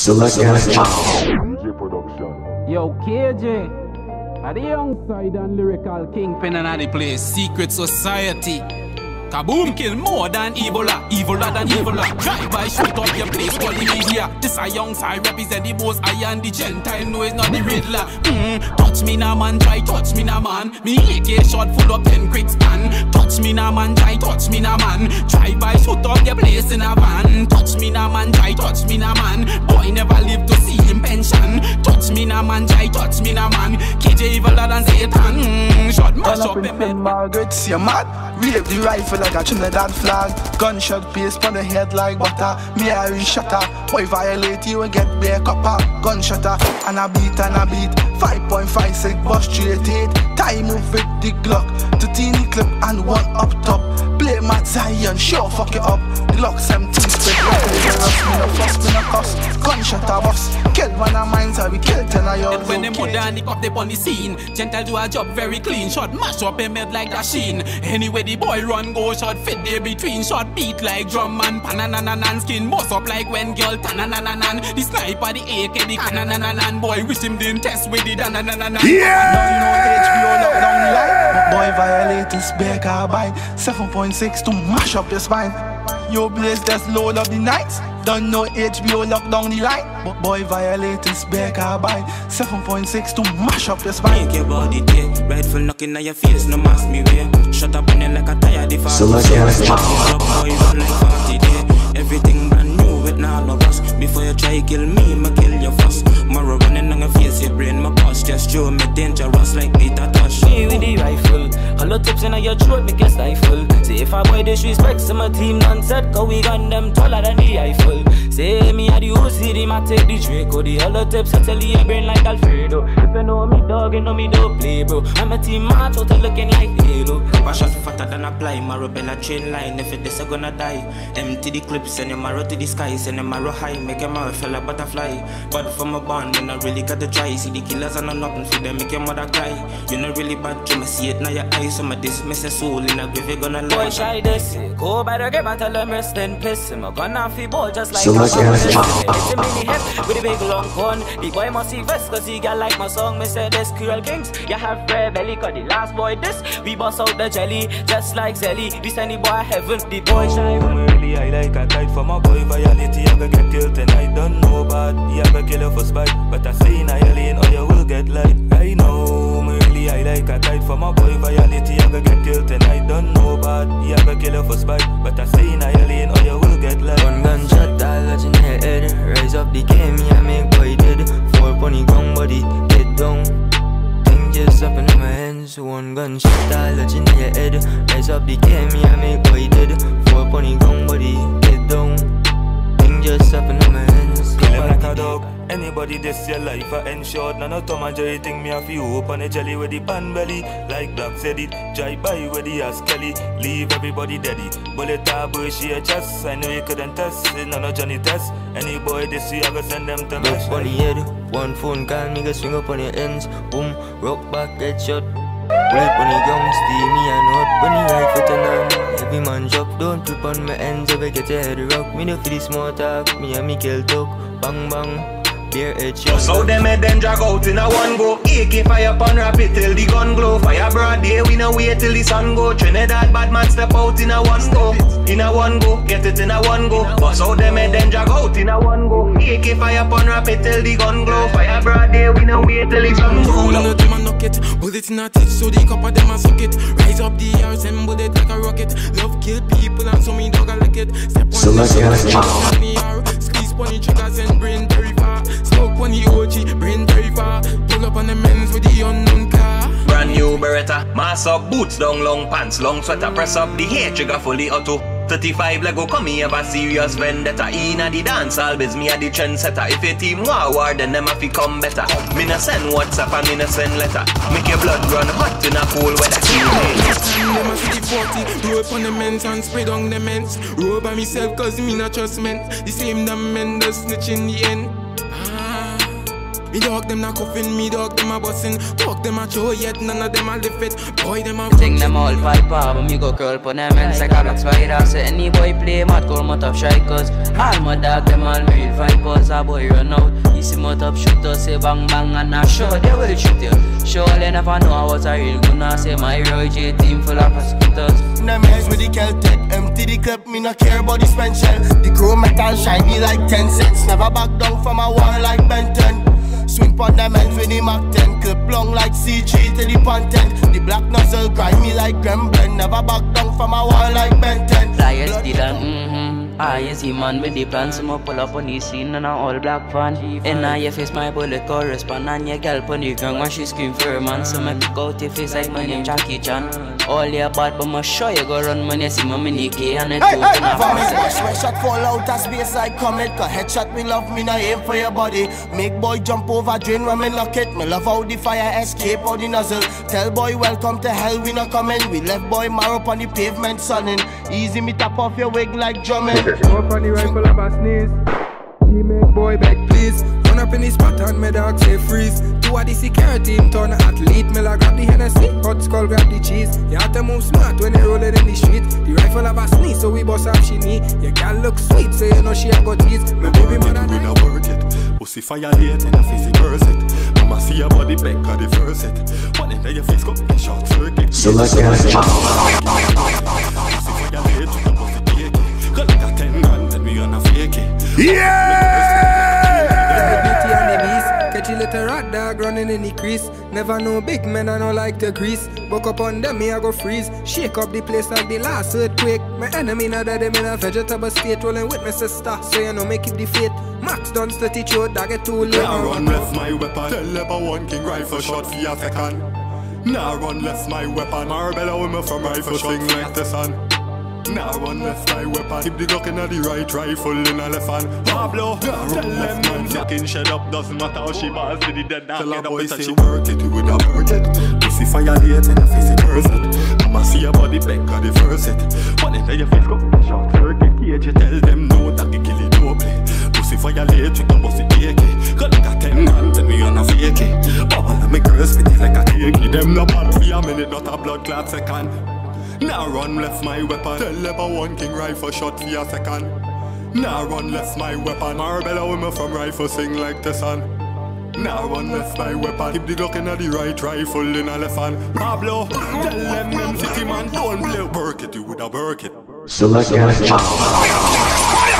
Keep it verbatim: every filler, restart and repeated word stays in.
Selectah Chow. Yo, K J, are the young side and lyrical kingpin and the place. Secret Society. Kaboom, kill more than Ebola, Ebola than Ebola. Drive by, shoot up your place, call the media. This a young side represent the most I and the Gentile, no it's not the Riddler. Mm, touch me now man, try touch me now man. Me A K shot full of ten quick stand. Touch me now man, try touch me now man. Drive by, shoot up your place in a van. Touch me now man, try touch me now man. Boy never live to see him pension. Touch me now man, try touch me now man. K J eviler than Satan. Mm, shot mash up in bed. Margaret's your mad. Wave the rifle like a Trinidad flag. Gunshot paste on the head like butter. Me Irish shutter. Boy violate you and get bare copper. Gunshutter and a beat and a beat. Five point five six bust straight eight. Time move with the Glock. To teeny clip and one up top. Play Matt Zion, sure fuck it up. The locks empty, spread like a virus. Me no fuss, me no cuss. Gunshutter boss. Kill one of mine, so we kill ten of yours. When them mother and the cop they on the scene, Gentle do a job very clean. Shot mash up him head like a sheen. Anyway the boy run go shot fit there between. Shot beat like drum man. Panananan skin bust up like when girl tanananan. The sniper the A K the canananan. Boy wish him didn't test with the danananan. Yeah. Don't know H B O lockdown the line. Boy violate his bare carbine. Seven point six to mash up your spine. Yo blaze that's load of the nights. Don't know H B O lock down the line. But boy violate his bare carbine. Seven point six to mash up your spine. Make your body day. Rightful knocking at your face, no mask me way. Shut up on you like a tire the fast. Selectah Chow. Boy run like forty day. Everything brand new with all of us. Before you try kill me, ma kill your fuss. Mara running on your face, your brain my pulse. Just show me dangerous like Peter Tosh. Me with the rifle. Hollow tips in your throat, make you stifle. Say if I boy disrespect, some my team non-set. Cause we gun them taller than the Eiffel. Say me a the O C D, ma take the Draco. The hollow tips, I tell your brain like Alfredo. If you know me dog, you know me don't play bro. I'm a team match, out looking like Halo. Passion fatter than a fly, Marabella train line. If it this, I gonna die. Empty the clips, send your marrow to the sky. Send your marrow high, make your marrow feel a butterfly. But from a bond, then I really got to try. See the killers are not nothing for them, make your mother cry. You know really bad, you see it now your eyes. Some of this miss a soul in a grave, you gonna lie. Boy try this, go by the game and tell them rest in piss. I'm gonna off the ball just like Selectah Chow. it's a mini hip with a big long gun. The boy must see vest cause he got like my song. Me say this cruel kings, you have red belly. Cause the last boy this, we bust out the jelly just like Zelly. We send the boy heaven, the boy shy. Really I like a tight for my boy violity. I go get killed and I don't know bad. Yeah, I go kill you for spite. But I say in a lane or you will get light. I know me really I like a tight for my boy violity. I go get killed and I don't know bad. Yeah, I go kill you for spite. But I say in a lane or you will get light. One gunshot, all got in your head. Rise up the game, yeah, make boy dead. Four pony gun body, get down. Thing just up in my hands. One gunshot, all got in your head. Rise up the game, yeah, make boy dead. Four pony gun body, get down. Thing just up in my hands. Kill him like a dog. Anybody this your life I end short. None of Tom and Jerry think me a few open a jelly with the pan belly. Like Black said it, drive by with the ass Kelly. Leave everybody deady. Bullet a bush your chest. I know you couldn't test it, none of Johnny test. Any boy this year I go send them to Look on the head, one phone call, me go swing up on your ends. Boom, rock back, get shot. Bullet on the gum, steamy and hot. When the rifle turn on, every man drop. Don't flip on my ends, ever get your head rock. Me no feel the small talk, me and me kill talk. Bang bang. So them head then drag out in a one go. A K fire upon rapid till the gun glow. Fire broad day, we no wait till the sun go. Trinidad bad man step out in a one go. In a one go, get it in a one go. Bust out them head then drag out in a one go. A K fire upon rapid till the gun glow. Fire broad day, we no wait till the sun go. Roll on the them and knock it. Bullet in a teeth, so the copper them and suck it. Rise up the air, send bullet like a rocket. Love kill people and so me dog I like it. Step on Selectah Chow. Squeeze pony triggers and brain very far. Smoke pony O G, brain very far. Pull up on the men's with the unknown car. Brand new Beretta, mass up boots down long pants, long sweater, press up the hair trigger fully auto. thirty-five Lego come here, have a serious vendetta. Inna the dance, always me a the trendsetter. If your team war war, then them have to come better. Me no send WhatsApp and me no send letter. Make your blood run hot in a cold weather. Them a see the forty, roll up on the men's and spread on the men's. Roll by myself cause me not trust men. The same damn men does snitch in the end. Me dog them not cuffing, me dog them a bussin'. Talk them a show yet, none of them a lift it. Boy them a Think them all pipe up, but me go curl pon them ends like a black spider. Say any boy play mad, call mut up strikers. All my dog them all real vipers. A boy run out, he see mut up shooters. Say bang bang and a show, they will shoot you. Surely never know what's a real gonna say my Roy J team full of prosecutors. Them heads with the Celtic, empty the clip, me no care about the spent shell. The chrome metal shiny like ten cents. Never back down from a war like Ben ten. Swing pon them ends with the Mac ten. Clip long like C three to the content. The black nozzle grind me like Gremlin. Never back down from a war like Ben ten. Flyers did and mm-hmm. I is the man with the plan. So I pull up on the scene in a all black van. In your face my bullet correspond. And your girl pon the ground when she scream for her man. So I pick out your face like my name Jackie Chan. All your bad but my sure you go run when you see my mini K and it hey, hey, hey, hey, shot fall out of space like comet. Cause headshot me love me no aim for your body. Make boy jump over drain when me lock it. Me love how the fire escape out the nozzle. Tell boy welcome to hell we not coming. We left boy marrow on the pavement sunning. Easy me tap off your wig like drumming. Up on the rifle of a sneeze. He make boy beg please. Run up in the spot and me dog say freeze. Two of the security him turn athlete. Me like grab the Hennessy, hot skull grab the cheese. You have to move smart when you roll it in the street. The rifle of a sneeze so we bust up she knee. Your girl look sweet so you know she a go tease. My baby mother we not work it. Pussy fire late and a fizzy burst it. Mama see your body back of the first it. One end of your face go in short circuit. Selectah Chow. Pussy fire late to the pussy cake. Got like a ten grand and we on a fake it. Yeah! Catch a little rat dog running in the crease. Never know big men I don't like to grease. Buck up on them me I go freeze. Shake up the place like the last earthquake. My enemy now that them in a vegetable state. Rolling with my sister so you know me keep the faith. Max done steady throat that get too late. Now run left my weapon. Tell level one king rifle shot for a second. Now run left my weapon. Marbella women from rifle swing like the sun. Now run left my weapon. Keep the Glock in the right rifle in a left hand. Pablo, now run left man. Fucking shut up, doesn't matter how she balls to the dead. Now get up and say work it, you would have work it. Pussy fire late and a face it burst it. I'ma see your body back of the first it. One end of your face go short circuit. Cage you tell them no that the kill it doubly. Pussy fire late with the pussy cake. Got like a ten hand and we on a fake it. All of me girls fit it like a cake. Them no bad for a minute, not a blood clot second. Now run left my weapon. Tell level one king rifle shot for a second. Now run left my weapon. Marbella women from rifle sing like the sun. Now run left my weapon. Keep the Glock in the right rifle in a left hand. Pablo, tell them them city man don't play. Work it, you would have work it. Selectah Chow.